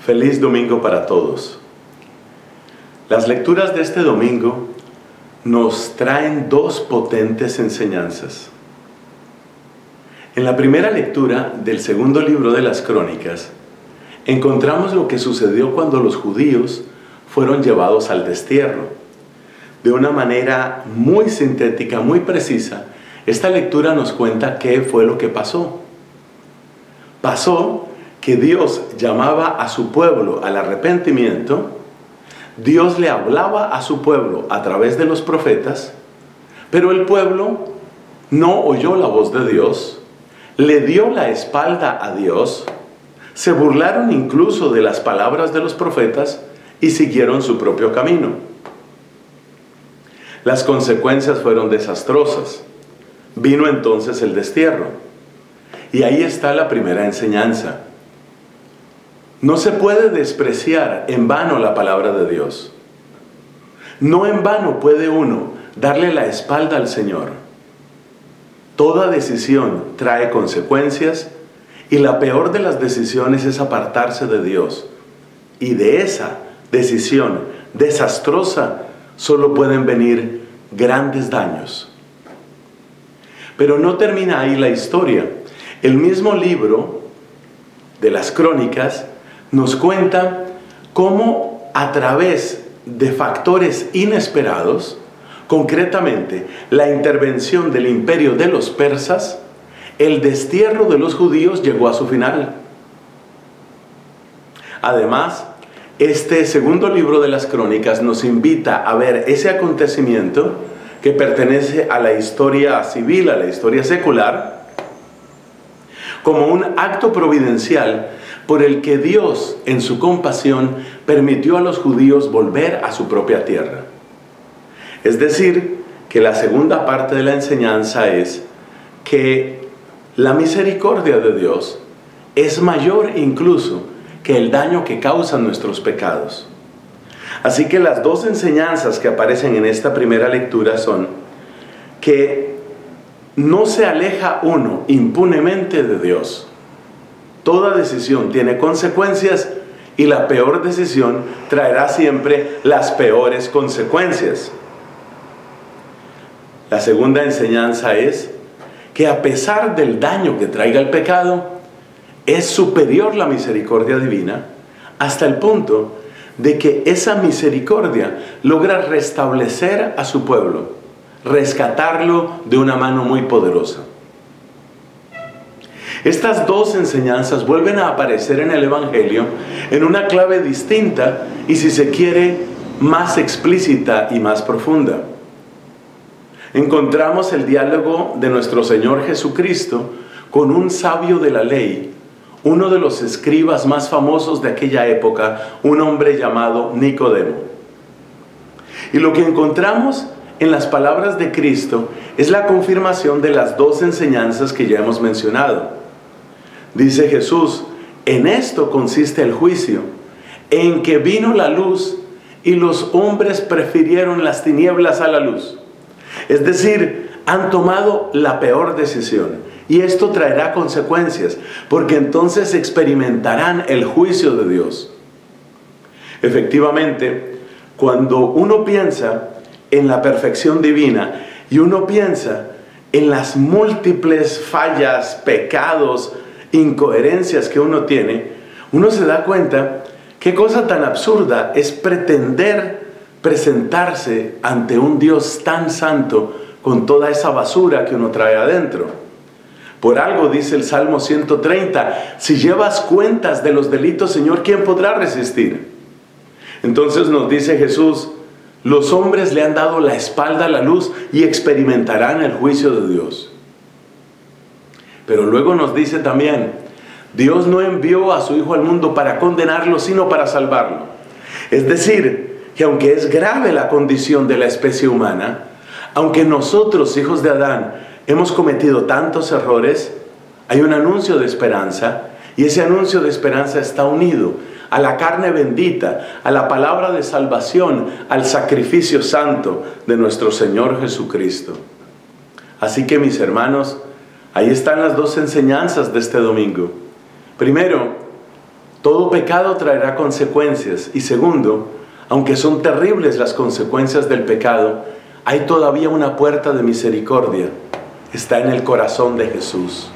Feliz domingo para todos. Las lecturas de este domingo nos traen dos potentes enseñanzas. En la primera lectura del segundo libro de las Crónicas, encontramos lo que sucedió cuando los judíos fueron llevados al destierro. De una manera muy sintética, muy precisa, esta lectura nos cuenta qué fue lo que pasó. Pasó que Dios llamaba a su pueblo al arrepentimiento, Dios le hablaba a su pueblo a través de los profetas, pero el pueblo no oyó la voz de Dios, le dio la espalda a Dios, se burlaron incluso de las palabras de los profetas y siguieron su propio camino. Las consecuencias fueron desastrosas. Vino entonces el destierro. Y ahí está la primera enseñanza. No se puede despreciar en vano la palabra de Dios. No en vano puede uno darle la espalda al Señor. Toda decisión trae consecuencias y la peor de las decisiones es apartarse de Dios. Y de esa decisión desastrosa solo pueden venir grandes daños. Pero no termina ahí la historia. El mismo libro de las Crónicas nos cuenta cómo a través de factores inesperados, concretamente la intervención del imperio de los persas, el destierro de los judíos llegó a su final. Además, este segundo libro de las Crónicas nos invita a ver ese acontecimiento que pertenece a la historia civil, a la historia secular, como un acto providencial por el que Dios, en su compasión, permitió a los judíos volver a su propia tierra. Es decir, que la segunda parte de la enseñanza es que la misericordia de Dios es mayor incluso que el daño que causan nuestros pecados. Así que las dos enseñanzas que aparecen en esta primera lectura son que no se aleja uno impunemente de Dios. Toda decisión tiene consecuencias y la peor decisión traerá siempre las peores consecuencias. La segunda enseñanza es que a pesar del daño que traiga el pecado, es superior la misericordia divina hasta el punto de que esa misericordia logra restablecer a su pueblo, rescatarlo de una mano muy poderosa. Estas dos enseñanzas vuelven a aparecer en el Evangelio en una clave distinta y, si se quiere, más explícita y más profunda. Encontramos el diálogo de nuestro Señor Jesucristo con un sabio de la ley, uno de los escribas más famosos de aquella época, un hombre llamado Nicodemo. Y lo que encontramos en las palabras de Cristo es la confirmación de las dos enseñanzas que ya hemos mencionado. Dice Jesús: en esto consiste el juicio, en que vino la luz y los hombres prefirieron las tinieblas a la luz. Es decir, han tomado la peor decisión. Y esto traerá consecuencias, porque entonces experimentarán el juicio de Dios. Efectivamente, cuando uno piensa en la perfección divina y uno piensa en las múltiples fallas, pecados, incoherencias que uno tiene, uno se da cuenta qué cosa tan absurda es pretender presentarse ante un Dios tan santo con toda esa basura que uno trae adentro. Por algo dice el Salmo 130, si llevas cuentas de los delitos, Señor, ¿quién podrá resistir? Entonces nos dice Jesús, los hombres le han dado la espalda a la luz y experimentarán el juicio de Dios. Pero luego nos dice también, Dios no envió a su Hijo al mundo para condenarlo, sino para salvarlo. Es decir, que aunque es grave la condición de la especie humana, aunque nosotros, hijos de Adán, hemos cometido tantos errores, hay un anuncio de esperanza, y ese anuncio de esperanza está unido a la carne bendita, a la palabra de salvación, al sacrificio santo de nuestro Señor Jesucristo. Así que, mis hermanos, ahí están las dos enseñanzas de este domingo. Primero, todo pecado traerá consecuencias. Y segundo, aunque son terribles las consecuencias del pecado, hay todavía una puerta de misericordia. Está en el corazón de Jesús.